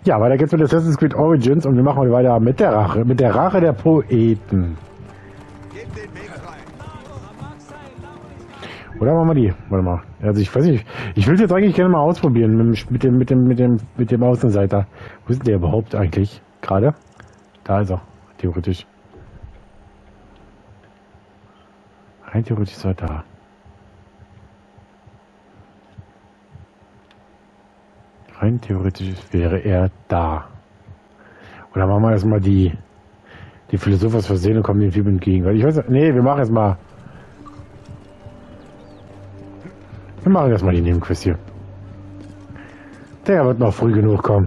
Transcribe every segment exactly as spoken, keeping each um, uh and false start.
Ja, weiter geht's mit Assassin's Creed Origins und wir machen heute weiter mit der Rache, mit der Rache der Poeten. Oder machen wir die? Warte mal. Also ich weiß nicht, ich will es jetzt eigentlich gerne mal ausprobieren mit, mit dem, mit dem, mit dem, mit dem Außenseiter. Wo ist denn der überhaupt eigentlich? Gerade? Da ist er, theoretisch. Rein theoretisch ist er da. Rein theoretisch wäre er da. Oder machen wir erstmal die die Philosophers versehen und kommen dem Typ entgegen. Weil ich weiß, nee, wir machen erstmal wir machen erstmal die Nebenquest hier. Der wird noch früh genug kommen.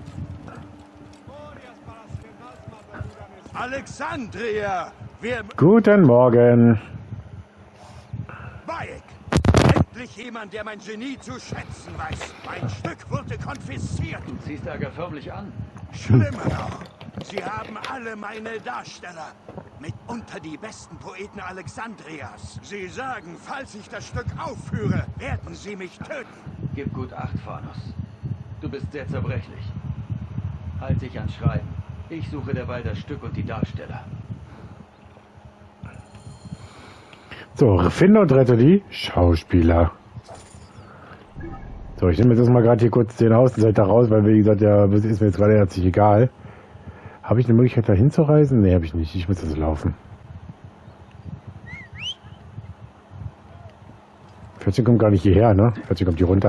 Alexandria! Wir Guten Morgen. Bayek! Endlich jemand, der mein Genie zu schätzen weiß. Mein Stück wurde konfisziert. Du ziehst Ärger förmlich an. Schlimmer noch. Sie haben alle meine Darsteller. Mitunter die besten Poeten Alexandrias. Sie sagen, falls ich das Stück aufführe, werden sie mich töten. Gib gut Acht, Phanos. Du bist sehr zerbrechlich. Halt dich ans Schreiben. Ich suche derweil das Stück und die Darsteller. So, finde und rette die Schauspieler. So, ich nehme jetzt erstmal gerade hier kurz den Außenseiter raus, weil wie gesagt, ja, ist mir jetzt gerade herzlich egal. Habe ich eine Möglichkeit da hinzureisen? Ne, habe ich nicht. Ich muss jetzt laufen. vierzehn kommt gar nicht hierher, ne? vierzehn kommt hier runter.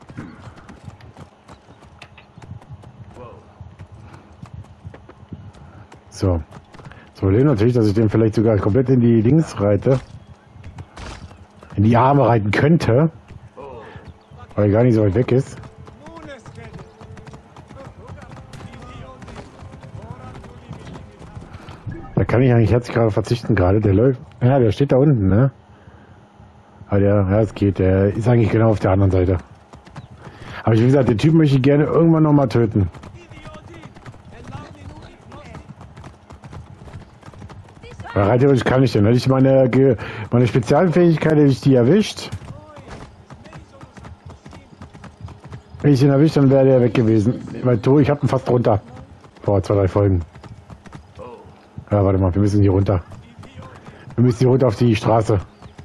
So. Das Problem natürlich, dass ich den vielleicht sogar komplett in die Dings reite. In die Arme reiten könnte. Weil er gar nicht so weit weg ist. Da kann ich eigentlich herzlich gerade verzichten gerade. Der läuft. Ja, der steht da unten, ne? Aber der, ja, es geht. Der ist eigentlich genau auf der anderen Seite. Aber wie gesagt, den Typ möchte ich gerne irgendwann noch mal töten. Weil rein theoretisch kann ich den. Hätte ich meine, meine Spezialfähigkeit, hätte ich die erwischt. Wenn ich ihn erwischt, dann wäre der weg gewesen. Weil ich habe ihn fast runter. Vor zwei, drei Folgen. Ja, warte mal, wir müssen hier runter. Wir müssen hier runter auf die Straße.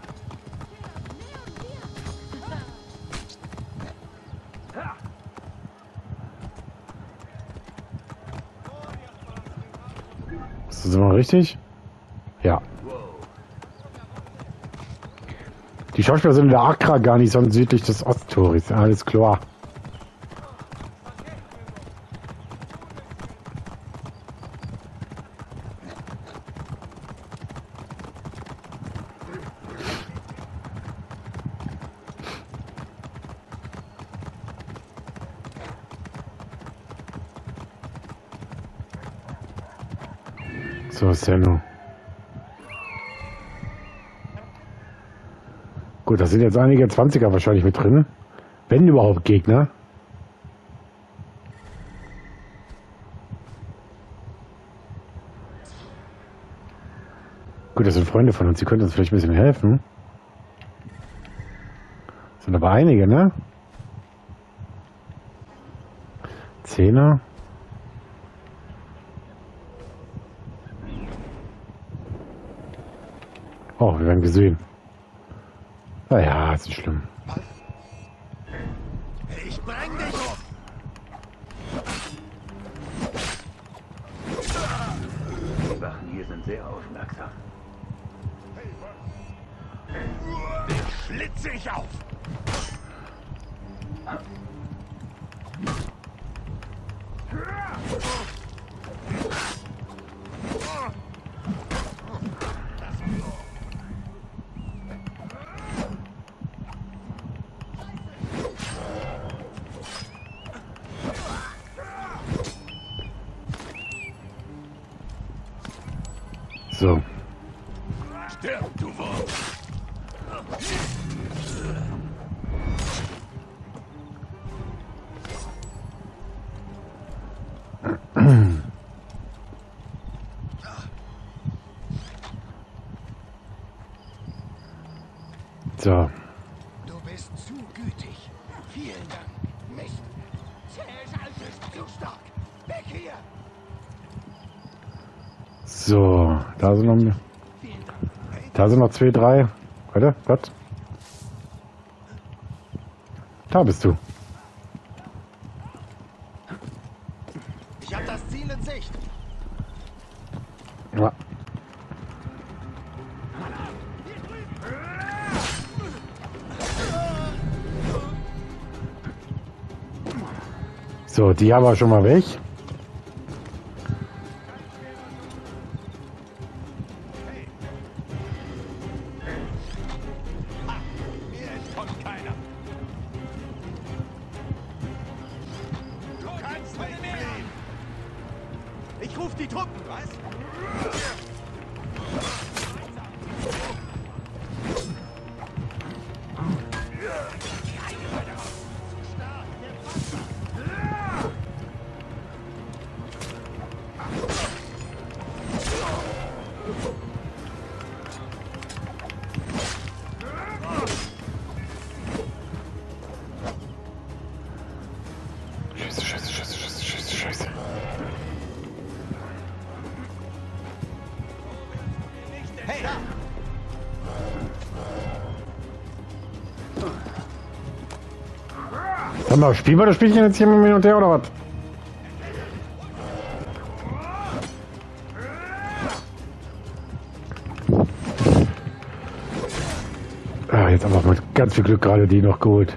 Ist das immer richtig? Ja. Die Schauspieler sind in der Accra gar nicht, sondern südlich des Osttores. Alles klar. So, Senno. Gut, da sind jetzt einige Zwanziger wahrscheinlich mit drin. Wenn überhaupt Gegner. Gut, das sind Freunde von uns. Die können uns vielleicht ein bisschen helfen. Das sind aber einige, ne? Zehner. Oh, wir werden gesehen. Naja, ist nicht schlimm. Ich bring dich um. Die Wachen hier sind sehr aufmerksam. Den schlitze ich auf. So. Stirb, du Wurm. So. Du bist zu gütig. Vielen Dank. Mist. Cäsar ist zu stark. So, da sind noch, da sind noch zwei, drei. Warte, Gott. Da bist du. Ich habe das Ziel in Sicht. Ja. So, die haben wir schon mal weg. Mir entkommt keiner. Du kannst nicht fliehen. Ich ruf die Truppen, was? Scheiße, scheiße, scheiße, scheiße, scheiße, scheiße. Hey, da! Sag mal, spielen wir das Spielchen jetzt hier mit mir und her oder was? Ah, jetzt einfach mit ganz viel Glück gerade die noch geholt.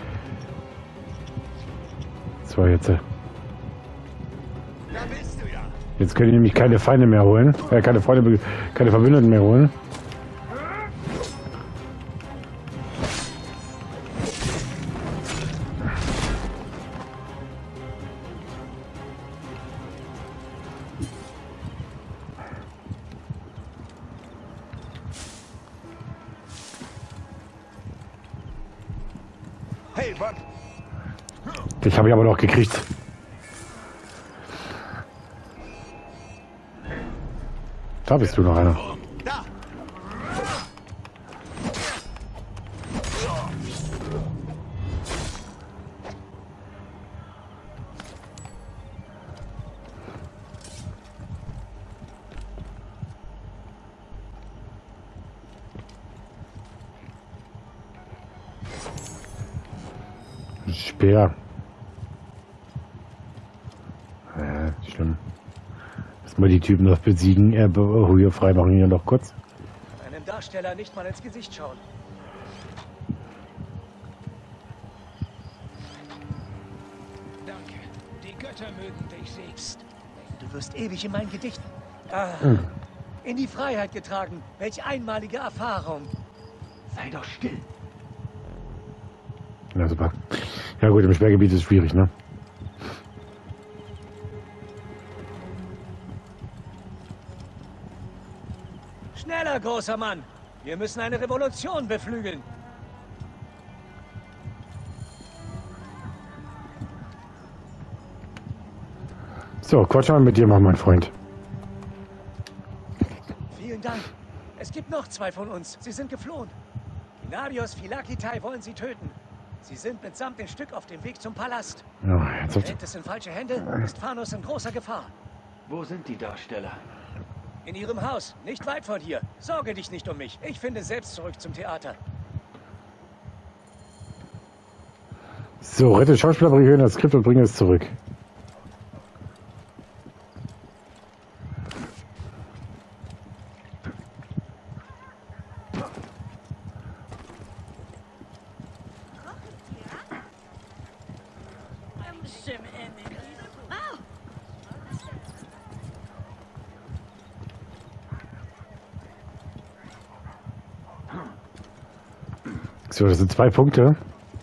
So, jetzt. äh, Da bist du ja. Jetzt können die nämlich keine Feinde mehr holen. Äh, keine Freunde, keine Verbündeten mehr holen. Hey, Buck. Dich habe ich aber noch gekriegt. Da bist du noch einer. Da! Speer. Äh, schlimm. Lass mal die Typen noch besiegen. Äh, hier freimachen hier noch kurz. Einem Darsteller nicht mal ins Gesicht schauen. Danke. Die Götter mögen dich selbst. Du wirst ewig in meinen Gedichten. Ah, in die Freiheit getragen. Welch einmalige Erfahrung. Sei doch still. Ja, super. Ja gut, im Sperrgebiet ist es schwierig, ne? Schneller, großer Mann. Wir müssen eine Revolution beflügeln. So, quatsch mal mit dir mal, mein Freund. Vielen Dank. Es gibt noch zwei von uns. Sie sind geflohen. Inarios Philakitai wollen sie töten. Sie sind mitsamt dem Stück auf dem Weg zum Palast. Ja, jetzt Gerät es in falsche Hände, ist Phanos in großer Gefahr. Wo sind die Darsteller? In ihrem Haus, nicht weit von hier. Sorge dich nicht um mich. Ich finde selbst zurück zum Theater. So, rette Schauspieler, bringe das Skript und bringe es zurück. So, das sind zwei Punkte.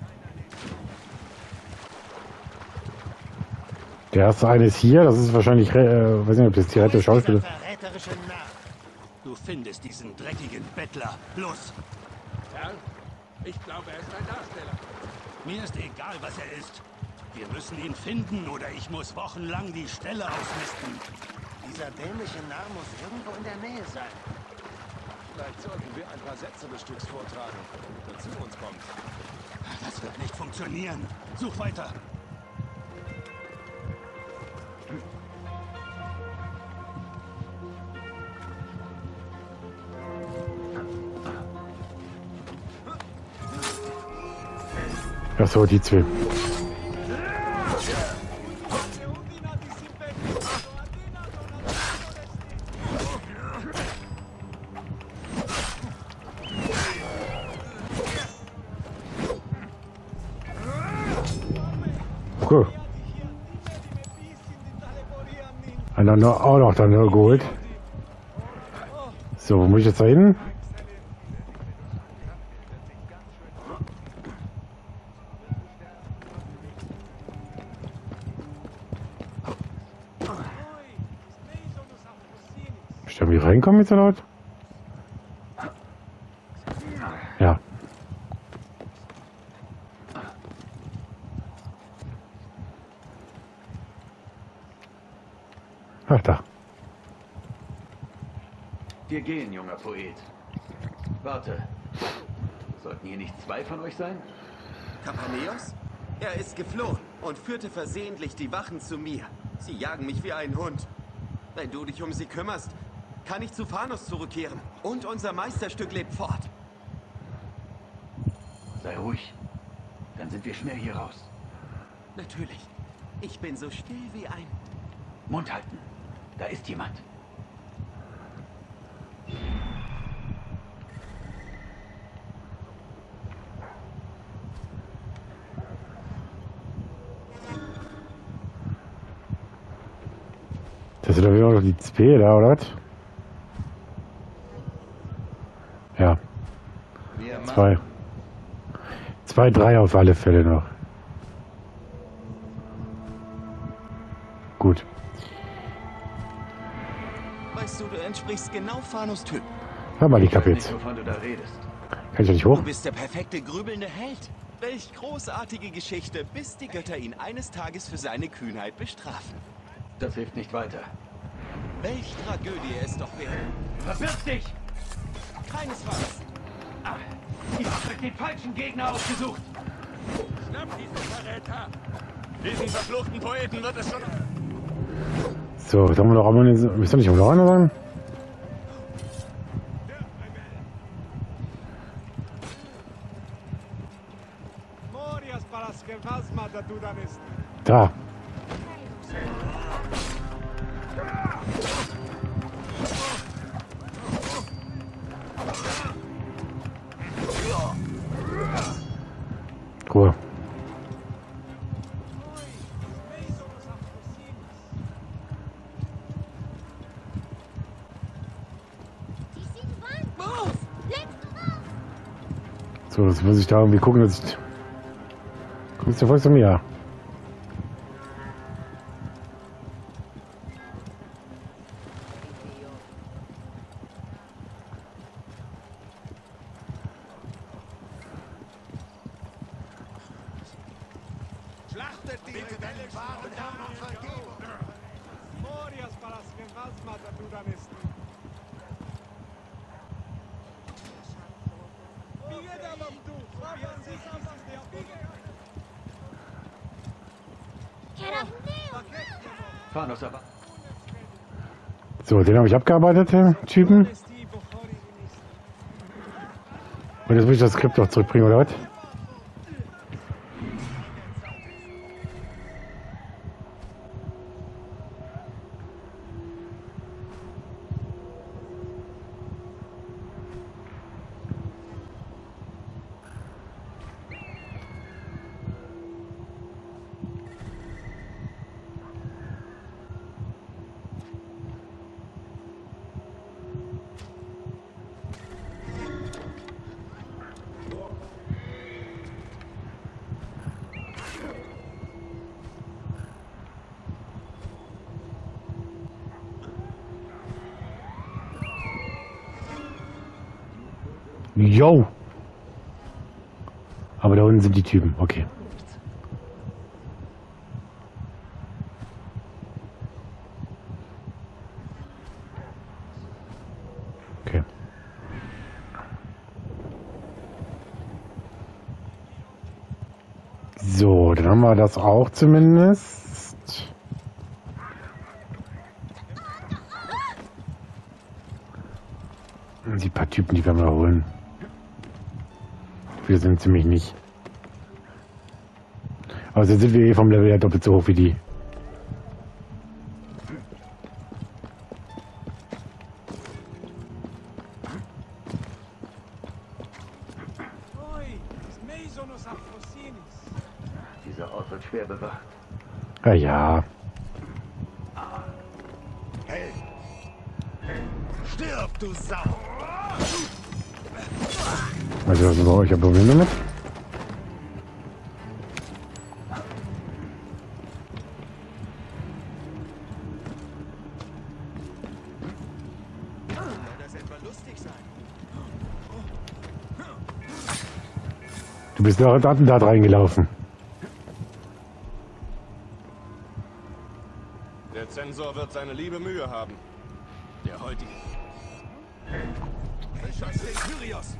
Der erste eine ist hier, das ist wahrscheinlich, äh, weiß nicht, ob das die Rette Schauspieler. Verräterische Narr. Du findest diesen dreckigen Bettler. Los! Herr, ich glaube, er ist ein Darsteller. Mir ist egal, was er ist. Wir müssen ihn finden oder ich muss wochenlang die Stelle ausmisten. Dieser dämliche Narr muss irgendwo in der Nähe sein. Vielleicht sollten wir ein paar Sätze des Stücks vortragen, wenn er zu uns kommt. Das wird nicht funktionieren. Such weiter. Achso, die zwei. Cool. Einer noch, auch noch dann geholt. So, wo muss ich jetzt da hin? Ich da wie reinkommen jetzt so laut? Ja. Ach da. Wir gehen, junger Poet. Warte. Sollten hier nicht zwei von euch sein? Kapaneos? Er ist geflohen und führte versehentlich die Wachen zu mir. Sie jagen mich wie einen Hund. Wenn du dich um sie kümmerst, kann ich zu Phanos zurückkehren. Und unser Meisterstück lebt fort. Sei ruhig. Dann sind wir schnell hier raus. Natürlich. Ich bin so still wie ein... Mund halten. Da ist jemand. Das sind doch wieder noch die zwei da, oder was? Ja. Zwei. Zwei, drei auf alle Fälle noch. Gut. Weißt du, du entsprichst genau Phanos Typ. Hör mal die Ich weiß Kappe nicht, jetzt. wovon du da redest. Kann ich da nicht hoch? Du bist der perfekte grübelnde Held. Welch großartige Geschichte, bis die Götter ihn eines Tages für seine Kühnheit bestrafen. Das hilft nicht weiter. Welch Tragödie es doch wäre. Verbirg dich! Keinesfalls. Ah, ich habe den falschen Gegner ausgesucht. Schnapp diesen Verräter! Diesen verfluchten Poeten wird es schon... So, jetzt haben wir noch Ammunition. Müssen wir nicht um noch einer sagen? Da. Ruhe. So, das muss ich da irgendwie gucken, dass ich... Kommst du voll zu mir? Schlachtet die Rebellen und dann um Vergebung! Phanos aber. So, den habe ich abgearbeitet, den Typen. Und jetzt muss ich das Skript noch zurückbringen, oder was? Yo! Aber da unten sind die Typen, okay. Okay. So, dann haben wir das auch zumindest. Die paar Typen, die wir mal holen. Wir sind ziemlich nicht. Aber jetzt sind wir eh vom Level her doppelt so hoch wie die. Dieser Ort wird schwer bewacht. Ja, ja. Hey! Stirb, du Sau! Also, was bei euch ein Problem damit? Du bist noch ins Attentat reingelaufen. Der Zensor wird seine liebe Mühe haben. Der heutige... Beschoss den Kyrios!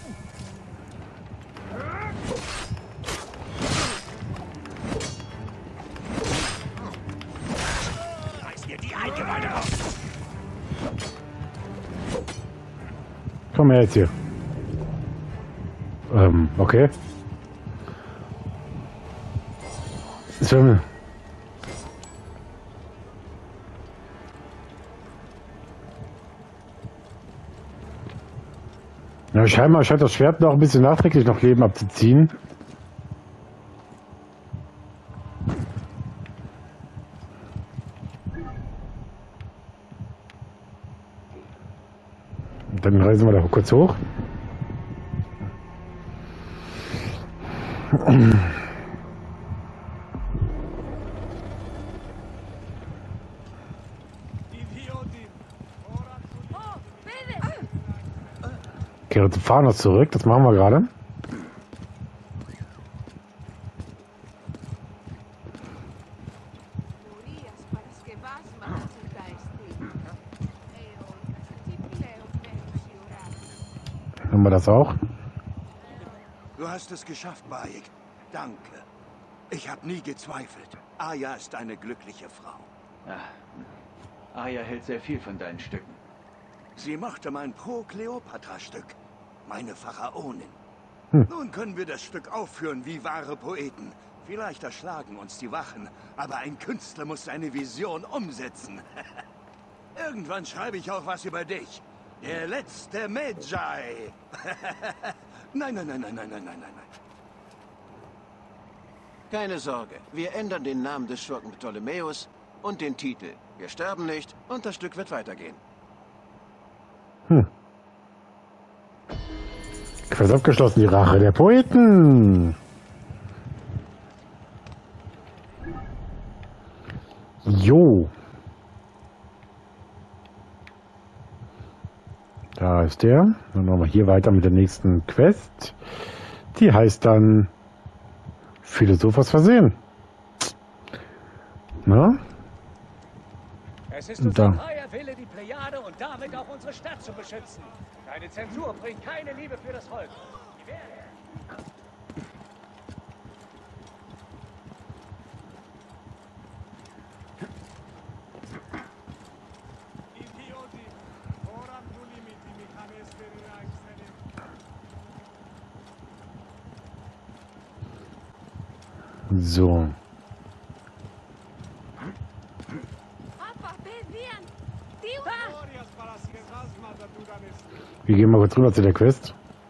Reiß mir die Eingeweide raus! Komm her jetzt hier. Ähm, okay. So. Ja, scheinbar scheint das Schwert noch ein bisschen nachträglich noch Leben abzuziehen. Und dann reisen wir da kurz hoch. Kehre zu Phanos zurück, das machen wir gerade. Haben wir das auch? Du hast es geschafft, Bayek. Danke. Ich habe nie gezweifelt. Aya ist eine glückliche Frau. Ah, Aya hält sehr viel von deinen Stücken. Sie mochte mein Pro-Kleopatra-Stück. Meine Pharaonin. Hm. Nun können wir das Stück aufführen wie wahre Poeten. Vielleicht erschlagen uns die Wachen, aber ein Künstler muss seine Vision umsetzen. Irgendwann schreibe ich auch was über dich. Der letzte Medjay. Nein, nein, nein, nein, nein, nein, nein, nein, nein. Keine Sorge, wir ändern den Namen des Schurken Ptolemäus und den Titel. Wir sterben nicht und das Stück wird weitergehen. Hm. Quest abgeschlossen, die Rache der Poeten. Jo. Da ist der. Dann machen wir hier weiter mit der nächsten Quest. Die heißt dann Philosophos versehen. Na? Es ist Und unser da. freier Wille, die Plejade und damit auch unsere Stadt zu beschützen. Keine Zensur bringt keine Liebe für das Volk. Die Werte- So. Wir gehen mal kurz rüber zu der Quest.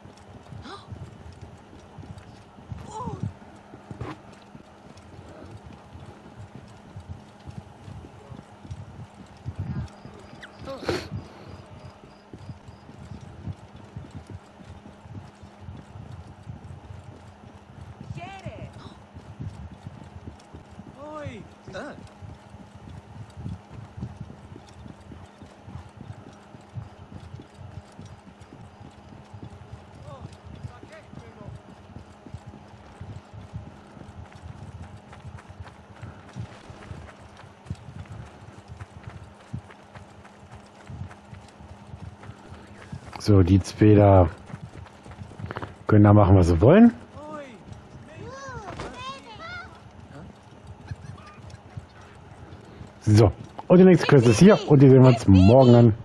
So, die zwei da können da machen, was sie wollen. So, und die nächste Quest ist hier und die sehen wir uns morgen an.